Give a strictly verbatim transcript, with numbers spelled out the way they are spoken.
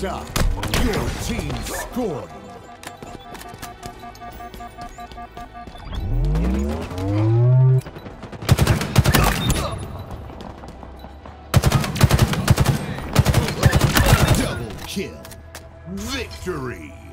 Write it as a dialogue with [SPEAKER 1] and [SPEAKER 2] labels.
[SPEAKER 1] Next up, your team scored. Double kill. Victory.